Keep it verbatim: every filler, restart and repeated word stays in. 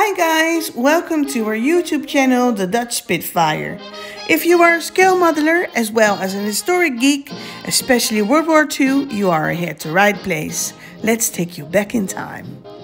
Hi guys, welcome to our YouTube channel, The Dutch Spitfire. If you are a scale modeler as well as an historic geek, especially World War Two, you are here at the right place. Let's take you back in time.